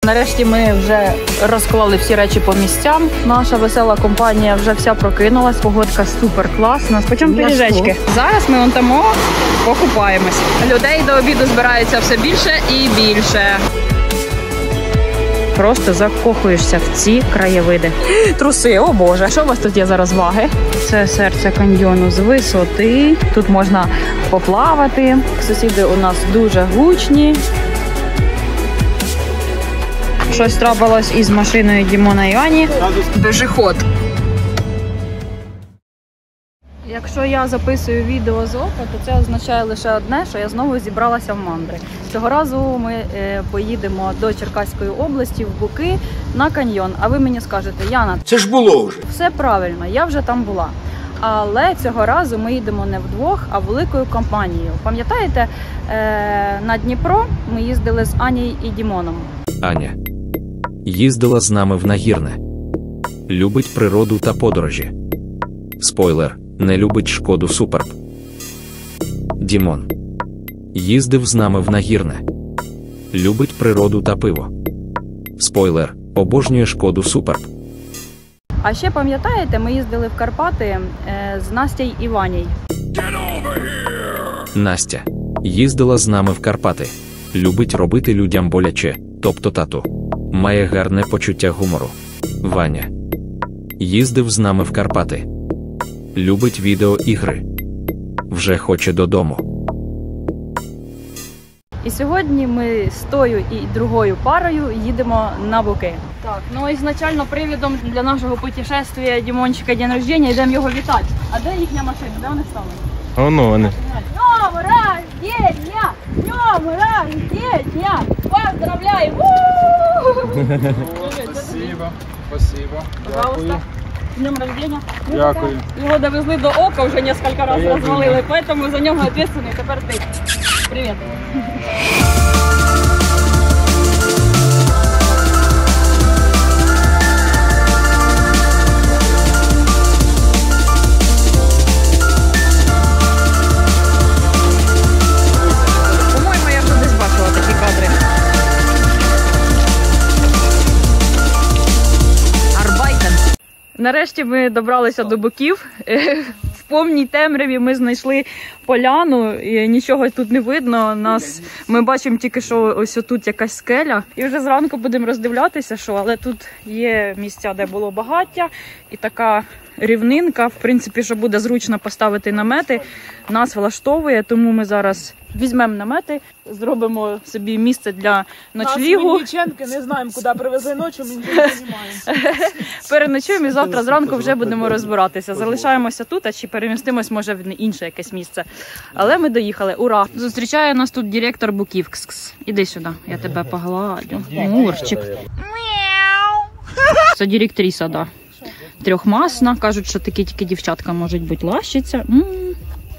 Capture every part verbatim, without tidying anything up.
Нарешті ми вже розклали всі речі по місцям. Наша весела компанія вже вся прокинулась. Погодка супер класна. Спочатку пиріжечки. Зараз ми вон тому покупаємось. Людей до обіду збирається все більше і більше. Просто закохуєшся в ці краєвиди. Труси, о боже. Що у вас тут є за розваги? Це серце каньйону з висоти. Тут можна поплавати. Сусіди у нас дуже гучні. Щось трапилось із машиною Дімона і Ані. Пешеход. Якщо я записую відео з ока, то це означає лише одне, що я знову зібралася в мандри. Цього разу ми е, поїдемо до Черкаської області, в Буки, на каньйон. А ви мені скажете, Яна, це ж було вже. Все правильно, я вже там була. Але цього разу ми їдемо не вдвох, а великою компанією. Пам'ятаєте, е, на Дніпро ми їздили з Анією і Дімоном. Аня їздила з нами в Нагірне. Любить природу та подорожі. Спойлер, не любить Шкоду Суперб. Дімон їздив з нами в Нагірне. Любить природу та пиво. Спойлер, обожнює Шкоду Суперб. А ще пам'ятаєте, ми їздили в Карпати е, з Настею і Ванею. Настя їздила з нами в Карпати. Любить робити людям боляче, тобто тату. Має гарне почуття гумору. Ваня їздив з нами в Карпати. Любить відеоігри. Вже хоче додому. І сьогодні ми з тою і другою парою їдемо на Буки. Так, ну ізначально привідом для нашого путешествия Дімончика день рождения, йдемо його вітати. А де їхня машина? Де вони стали? Воно вони. Днем рождения! Днем рождения! Поздравляю! Спасибо, спасибо. Пожалуйста. З днем рождения. Дякую. Його довезли до ока, вже кілька разів розвалили, поэтому за нього відповідальний тепер ти. Привіт. По-моєму, я вже десь бачила такі кадри. Арбайтен. Нарешті ми добралися до Буків. В повній темряві ми знайшли поляну, і нічого тут не видно. Нас, ми бачимо тільки, що ось тут якась скеля. І вже зранку будемо роздивлятися, що, але тут є місця, де було багаття, і така рівнинка, в принципі, що буде зручно поставити намети, нас влаштовує, тому ми зараз візьмемо намети, зробимо собі місце для ночлігу. Нас ми не знаємо, куди привезли ночі, ми нічого не знімаємо. Переночуємо і завтра зранку вже будемо розбиратися. Залишаємося тут, а чи перемістимось, може, в інше якесь місце. Але ми доїхали. Ура! Зустрічає нас тут директор Буків. Кс-кс. Іди сюди, я тебе погладю. Мурчик. Це директриса, да. Трьохмасна. Кажуть, що такі тільки дівчатка можуть бути лащиця. М-м-м.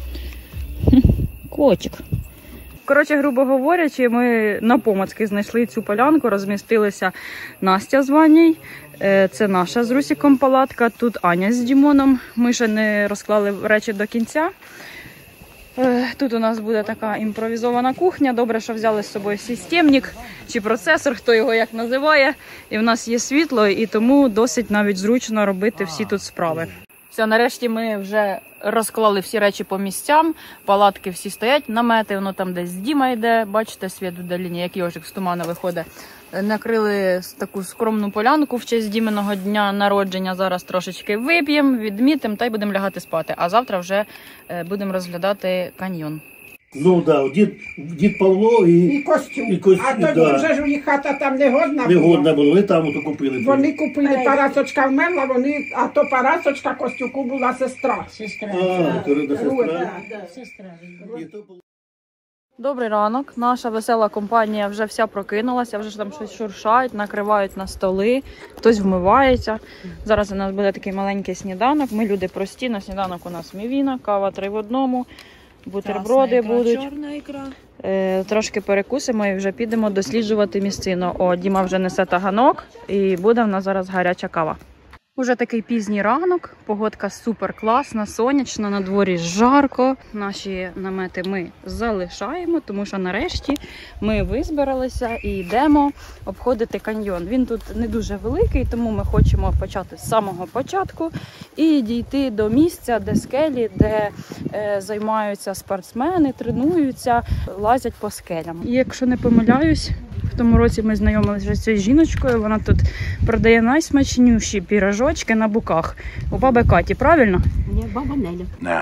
Котик. Коротше, грубо говорячи, ми на помацки знайшли цю полянку, розмістилися Настя з Ванею. Це наша з Русіком палатка, тут Аня з Дімоном. Ми ще не розклали речі до кінця. Тут у нас буде така імпровізована кухня. Добре, що взяли з собою системник чи процесор, хто його як називає. І в нас є світло, і тому досить навіть зручно робити всі тут справи. Все, нарешті ми вже розклали всі речі по місцям, палатки всі стоять, намети, воно там десь Діма йде, бачите, світ вдаліні, як йожик з туману виходить. Накрили таку скромну полянку в честь Діминого дня народження, зараз трошечки вип'ємо, відмітимо та й будемо лягати спати, а завтра вже будемо розглядати каньйон. Ну так, да, дід, дід Павло і, І Костюм. і Костюм. А тоді да. вже ж у їх хата там не годна Не була. годна була, вони там ото купили. Вони купили, Парасочка вмерла, вони, а то Парасочка Костюку була сестра. Сестра. А, то рідна сестра. Сестра. І то було. Добрий ранок. Наша весела компанія вже вся прокинулася, вже там щось шуршають, накривають на столи, хтось вмивається. Зараз у нас буде такий маленький сніданок. Ми люди прості, на сніданок у нас мівіна, кава три в одному, бутерброди будуть. Чорна ікра. Е, трошки перекусимо і вже підемо досліджувати місцину. О, Діма вже несе таганок і буде в нас зараз гаряча кава. Уже такий пізній ранок, погодка супер класна, сонячна, на дворі жарко. Наші намети ми залишаємо, тому що нарешті ми визбиралися і йдемо обходити каньйон. Він тут не дуже великий, тому ми хочемо почати з самого початку і дійти до місця, де скелі, де е, займаються спортсмени, тренуються, лазять по скелям. І якщо не помиляюсь, в тому році ми знайомилися з цією жіночкою, вона тут продає найсмачніші пірожочки на буках. У баби Каті, правильно? Ні, баба Неля. Now,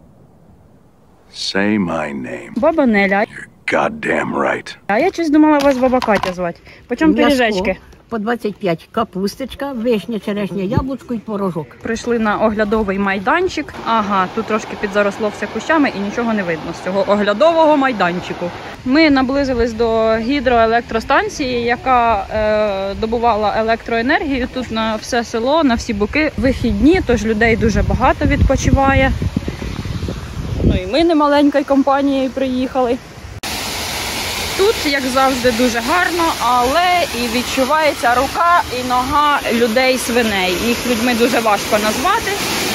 say my name. Баба Неля. Goddamn right. А я щось думала вас баба Катя звати. Почем пиріжечки? По двадцять п'ять капусточка, вишня, черешня, яблучко і творожок. Прийшли на оглядовий майданчик. Ага, тут трошки підзаросло все кущами і нічого не видно з цього оглядового майданчику. Ми наблизились до гідроелектростанції, яка е, добувала електроенергію тут на все село, на всі боки. Вихідні, тож людей дуже багато відпочиває. Ну і ми не маленькою компанією приїхали. Тут, як завжди, дуже гарно, але і відчувається рука і нога людей-свиней. Їх людьми дуже важко назвати.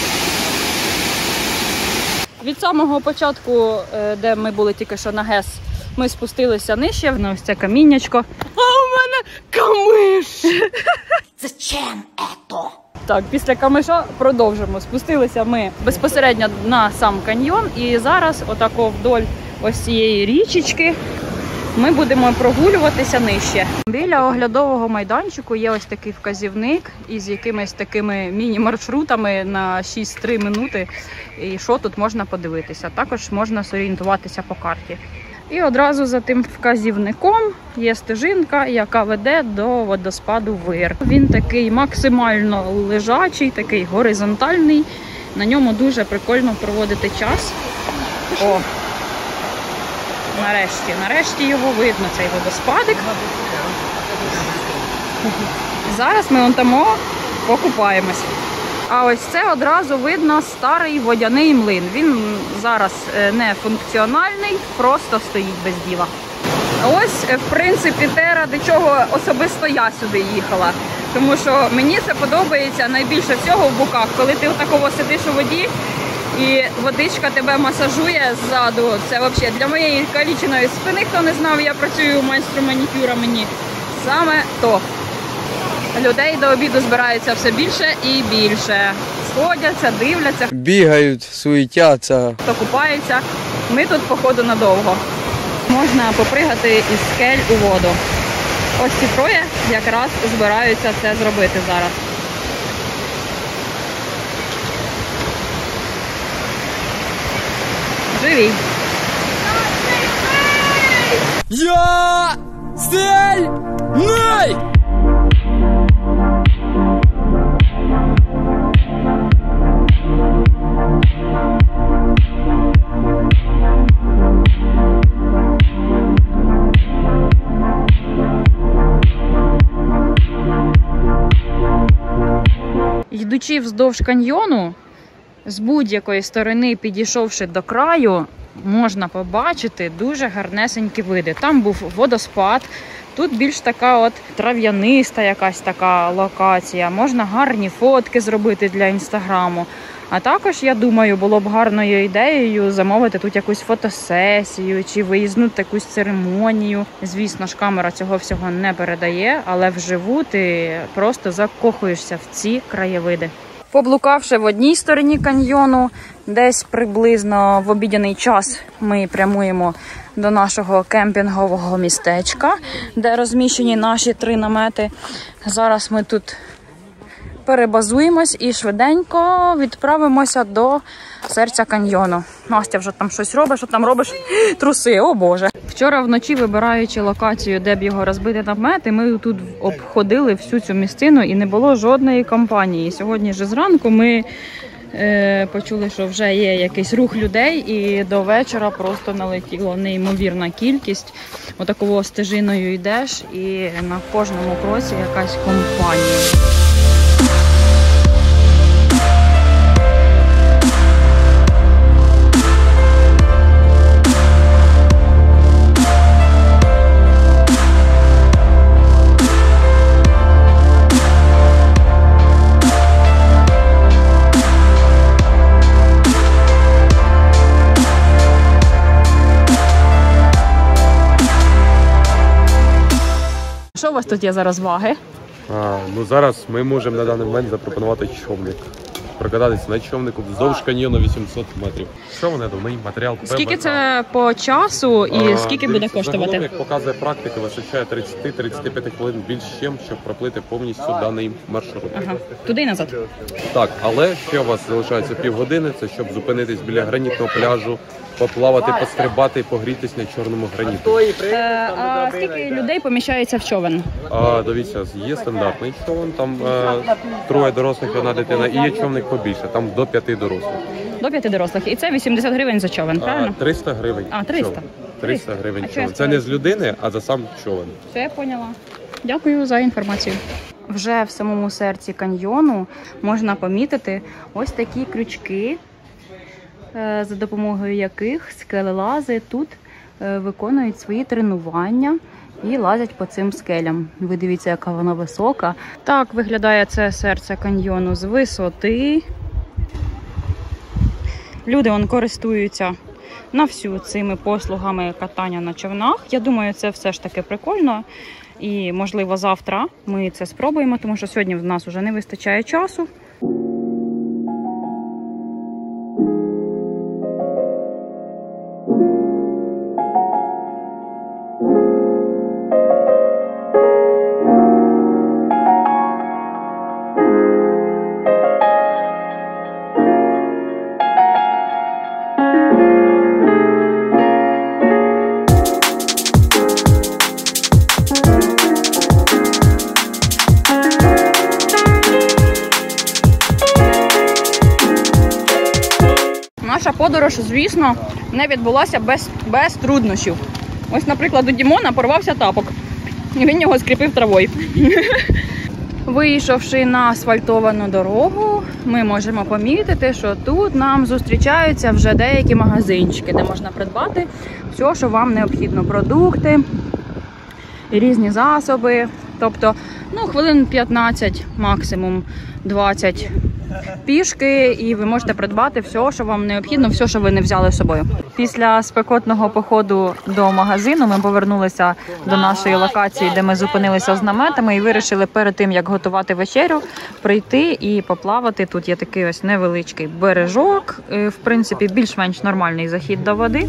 Від самого початку, де ми були тільки що на ГЕС, ми спустилися нижче, на ось це каміннячко. А у мене камиш! Зачем ето? Так, після камиша продовжимо. Спустилися ми безпосередньо на сам каньйон і зараз отако вдоль ось цієї річечки ми будемо прогулюватися нижче. Біля оглядового майданчику є ось такий вказівник із якимись такими міні-маршрутами на шість-три минути. І що тут можна подивитися. Також можна зорієнтуватися по карті. І одразу за тим вказівником є стежинка, яка веде до водоспаду Вир. Він такий максимально лежачий, такий горизонтальний. На ньому дуже прикольно проводити час. О! Нарешті, нарешті його видно, цей водоспадик. Зараз ми вон там покупаємось. А ось це одразу видно старий водяний млин. Він зараз не функціональний, просто стоїть без діла. Ось, в принципі, те, ради чого особисто я сюди їхала. Тому що мені це подобається найбільше всього в Буках, коли ти отаково сидиш у воді, і водичка тебе масажує ззаду. Це взагалі для моєї каліченої спини, хто не знав, я працюю майстром манікюра, мені саме то. Людей до обіду збирається все більше і більше. Сходяться, дивляться. Бігають, суетяться. Хто купається. Ми тут, походу, надовго. Можна попригати із скель у воду. Ось ці троє якраз збираються це зробити зараз. Живі. Я стель най! Йдучи вздовж каньйону, з будь-якої сторони підійшовши до краю, можна побачити дуже гарнесенькі види. Там був водоспад, тут більш така от трав'яниста якась така локація. Можна гарні фотки зробити для інстаграму. А також, я думаю, було б гарною ідеєю замовити тут якусь фотосесію чи виїзну якусь церемонію. Звісно ж, камера цього всього не передає, але вживу ти просто закохуєшся в ці краєвиди. Поблукавши в одній стороні каньйону, десь приблизно в обідній час ми прямуємо до нашого кемпінгового містечка, де розміщені наші три намети. Зараз ми тут перебазуємось і швиденько відправимося до серця каньйону. Настя вже там щось робить, що там робиш? Труси, о боже. Вчора вночі, вибираючи локацію, де б його розбити намети, ми тут обходили всю цю місцину і не було жодної компанії. Сьогодні ж зранку ми е, почули, що вже є якийсь рух людей, і до вечора просто налетіло неймовірна кількість. Отаково стежиною йдеш і на кожному кроці якась компанія. вас тут є за розваги? А, ну зараз ми можемо на даний момент запропонувати човник. Прокататися на човнику вздовж каньйону вісімсот метрів. Що вони новий матеріал ПВХ. Скільки це по часу і А, скільки буде дивіться, коштувати? Загалом, як показує практика, вистачає тридцять-тридцять п'ять хвилин більш чим, щоб проплити повністю даний маршрут. Ага, туди і назад. Так, але ще у вас залишається півгодини, це щоб зупинитись біля гранітного пляжу, поплавати, пострибати і погрітись на чорному граніті. Е, а скільки людей поміщається в човен? А, дивіться, є стандартний човен, там е, троє дорослих, одна дитина, і є човник побільше, там до п'яти дорослих. До п'яти дорослих. І це вісімдесят гривень за човен, правильно? А, триста гривень. А, триста. човен. триста гривень А що я човен. Це не з людини, а за сам човен. Все, я поняла. Дякую за інформацію. Вже в самому серці каньйону можна помітити ось такі крючки, е, за допомогою яких скелелази тут е, виконують свої тренування і лазять по цим скелям. Ви дивіться, яка вона висока. Так виглядає це серце каньйону з висоти. Люди вон користуються на всю цими послугами катання на човнах. Я думаю, це все ж таки прикольно. І, можливо, завтра ми це спробуємо, тому що сьогодні в нас вже не вистачає часу. Наша подорож, звісно, не відбулася без, без труднощів. Ось, наприклад, у Дімона порвався тапок, і він його скріпив травою. Вийшовши на асфальтовану дорогу, ми можемо помітити, що тут нам зустрічаються вже деякі магазинчики, де можна придбати все, що вам необхідно. Продукти, різні засоби. Тобто, ну, хвилин п'ятнадцять, максимум двадцять пішки, і ви можете придбати все, що вам необхідно, все, що ви не взяли з собою. Після спекотного походу до магазину ми повернулися до нашої локації, де ми зупинилися з наметами і вирішили перед тим, як готувати вечерю, прийти і поплавати. Тут є такий ось невеличкий бережок, в принципі, більш-менш нормальний захід до води.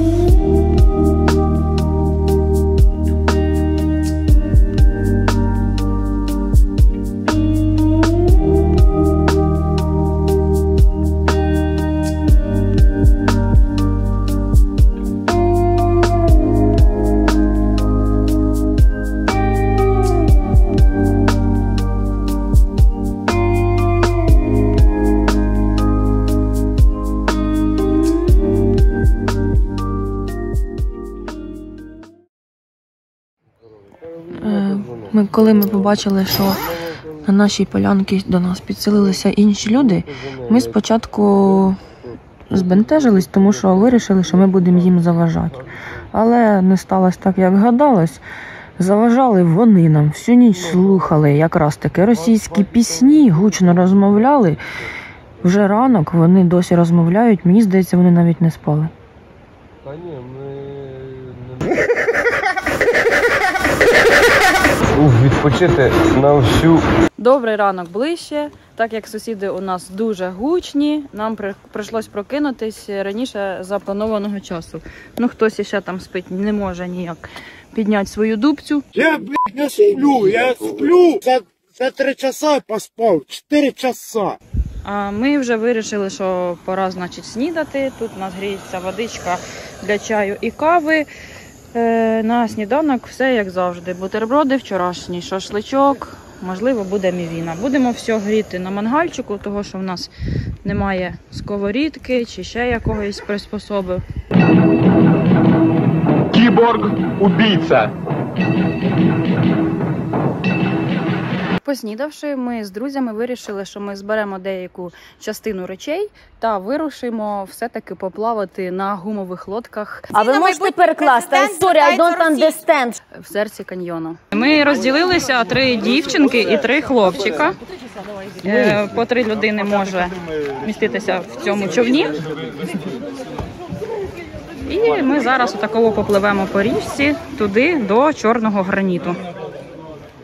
Ми, коли ми побачили, що на нашій полянці до нас підселилися інші люди, ми спочатку збентежились, тому що вирішили, що ми будемо їм заважати. Але не сталося так, як гадалось. Заважали вони нам, всю ніч слухали якраз таки російські пісні, гучно розмовляли. Вже ранок вони досі розмовляють, мені здається, вони навіть не спали. Та ні, ми... Відпочити на всю... Добрий ранок ближче. Так як сусіди у нас дуже гучні, нам при... прийшлось прокинутись раніше запланованого часу. Ну, хтось іще там спить, не може ніяк підняти свою дубцю. Я, блядь, не сплю, я сплю за, за три часа поспав, чотири часа. А ми вже вирішили, що пора, значить, снідати. Тут у нас гріється водичка для чаю і кави. Е, на сніданок все як завжди. Бутерброди вчорашній, шашличок, можливо, буде мівіна. Будемо все гріти на мангальчику, того що в нас немає сковорідки чи ще якогось приспособи. Кіборг-убійця. Поснідавши, ми з друзями вирішили, що ми зберемо деяку частину речей та вирушимо все-таки поплавати на гумових лодках. А ви можете перекласти? Sorry, I don't understand. В серці каньйону. Ми розділилися, три дівчинки і три хлопчика. Е, по три людини може міститися в цьому човні. І ми зараз отаково попливемо по річці туди, до чорного граніту.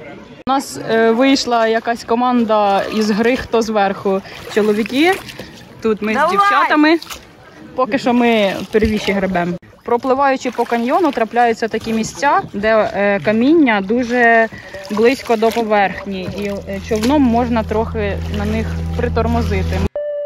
У нас е, вийшла якась команда із гри «Хто зверху». Чоловіки, тут ми Давай! З дівчатами. Поки що ми первіші гребемо. Пропливаючи по каньйону, трапляються такі місця, де е, каміння дуже близько до поверхні. І е, човном можна трохи на них притормозити.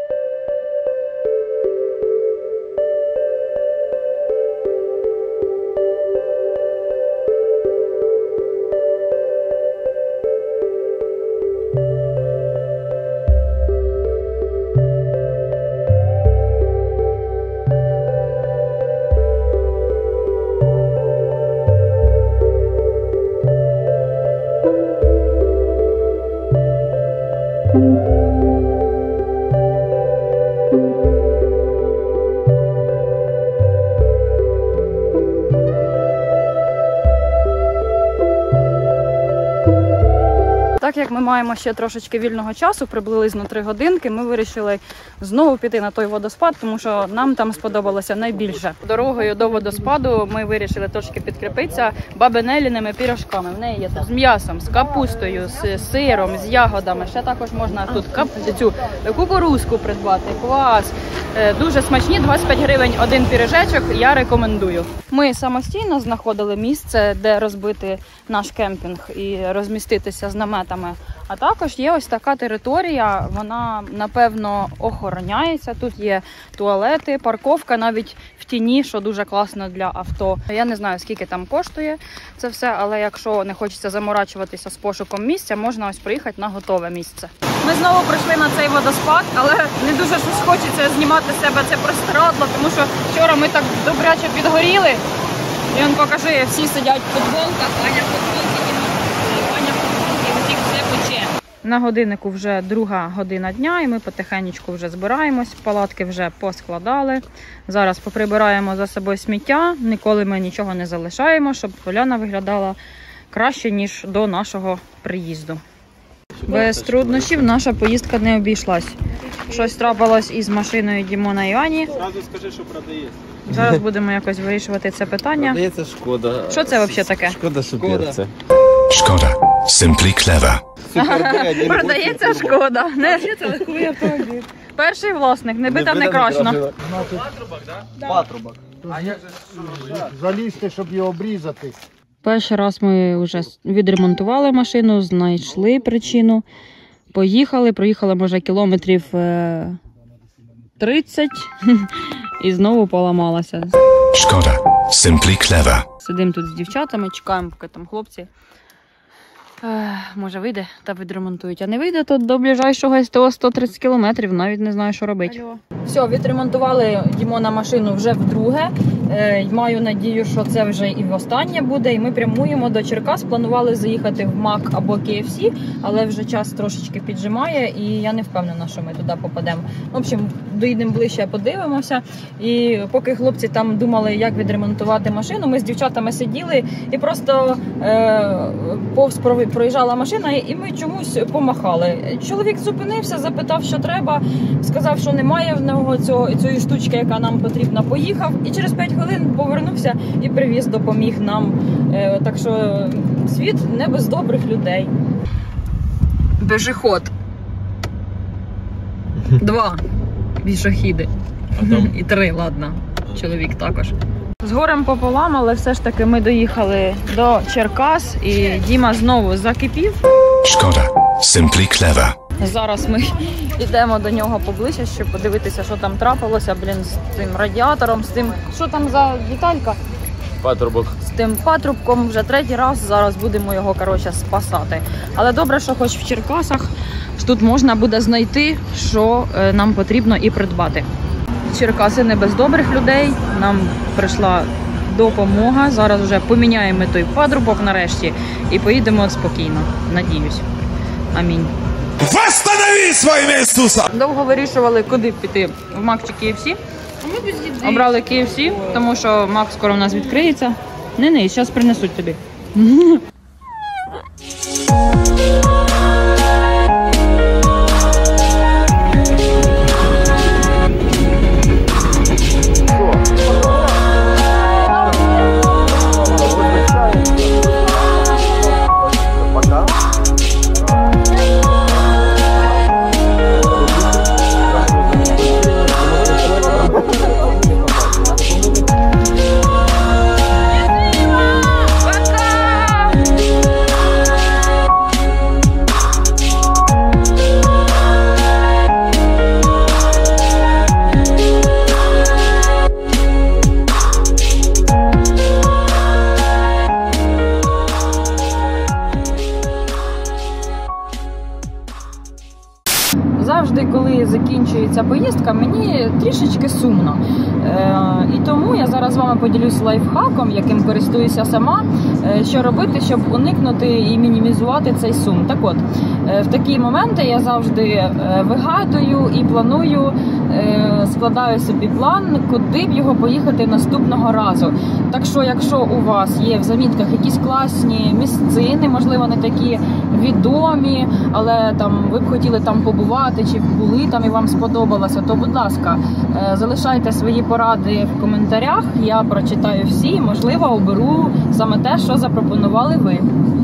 Так як ми маємо ще трошечки вільного часу, приблизно три годинки, ми вирішили знову піти на той водоспад, тому що нам там сподобалося найбільше. Дорогою до водоспаду ми вирішили трошки підкріпитися бабинеліними пірожками. В неї є з м'ясом, з капустою, з сиром, з ягодами. Ще також можна тут кап... цю кукурузку придбати, квас. Дуже смачні, двадцять п'ять гривень один пірожечок, я рекомендую. Ми самостійно знаходили місце, де розбити наш кемпінг і розміститися з наметами. А також є ось така територія, вона, напевно, охороняється. Тут є туалети, парковка навіть в тіні, що дуже класно для авто. Я не знаю, скільки там коштує це все, але якщо не хочеться заморачуватися з пошуком місця, можна ось приїхати на готове місце. Ми знову прийшли на цей водоспад, але не дуже щось хочеться знімати з себе це простирадло, тому що вчора ми так добряче підгоріли. І він покаже, всі сидять в футболках, Аня в футболці, Аня в футболці, у всіх все пече. На годиннику вже друга година дня, і ми потихенечку вже збираємось, палатки вже поскладали. Зараз поприбираємо за собою сміття, ніколи ми нічого не залишаємо, щоб поляна виглядала краще, ніж до нашого приїзду. Без труднощів наша поїздка не обійшлась. Щось трапилось із машиною Дімона і Ані. Зразу скажи, що продається. Зараз будемо якось вирішувати це питання. Продається Шкода. Що це взагалі таке? Шкода Суперце. Шкода. Simply clever. Продається Шкода. Не... Перший власник, не бита, не крашена. Патрубок, так? Патрубок. А як же залізти, щоб його обрізати? Перший раз ми вже відремонтували машину, знайшли причину. Поїхали, проїхали, може, кілометрів тридцять і знову поламалася. Шкода. Simply clever. Сидимо тут з дівчатами, чекаємо, поки там хлопці. Е, може вийде та відремонтують. А не вийде, то до ближайшого СТО сто тридцять кілометрів, навіть не знаю, що робити. Алло. Все, відремонтували Дімона машину вже вдруге. Е, маю надію, що це вже і востаннє буде. І ми прямуємо до Черкас. Планували заїхати в Мак або Кей Еф Сі, але вже час трошечки піджимає і я не впевнена, що ми туди попадемо. В общем, доїдемо ближче, подивимося. І поки хлопці там думали, як відремонтувати машину, ми з дівчатами сиділи і просто е, повз проїжджала машина, і ми чомусь помахали. Чоловік зупинився, запитав, що треба, сказав, що немає в нього цього, цієї штучки, яка нам потрібна, поїхав. І через п'ять хвилин повернувся і привіз, допоміг нам. Е, так що світ не без добрих людей. Пешеход. Два пішохіди. І три, ладно. Чоловік також. З горем пополам, але все ж таки ми доїхали до Черкас і Діма знову закипів. Шкода. Simply clever. Зараз ми йдемо до нього поближче, щоб подивитися, що там трапилося, блін, з тим радіатором, з тим, що там за деталька? Патрубок. З тим патрубком вже третій раз, зараз будемо його, коротше, спасати. Але добре, що хоч в Черкасах тут можна буде знайти, що нам потрібно і придбати. Черкаси не без добрих людей, нам прийшла допомога, зараз вже поміняємо той патрубок нарешті і поїдемо спокійно, надіюсь. Амінь. Восстанови своє Ісуса! Довго вирішували, куди піти, в Мак чи Кей Еф Сі. Обрали Кей Еф Сі, тому що Мак скоро у нас відкриється. Не-не, зараз принесуть тобі. завжди, коли закінчується поїздка, мені трішечки сумно. Е, і тому я зараз з вами поділюсь лайфхаком, яким користуюся сама, е, що робити, щоб уникнути і мінімізувати цей сум. Так от, е, в такі моменти я завжди е, вигадую і планую, е, складаю собі план, куди б його поїхати наступного разу. Так що, якщо у вас є в замітках якісь класні місцини, можливо, не такі відомі, але там ви б хотіли там побувати, чи були там і вам сподобалося, то, будь ласка, залишайте свої поради в коментарях, я прочитаю всі, можливо, оберу саме те, що запропонували ви.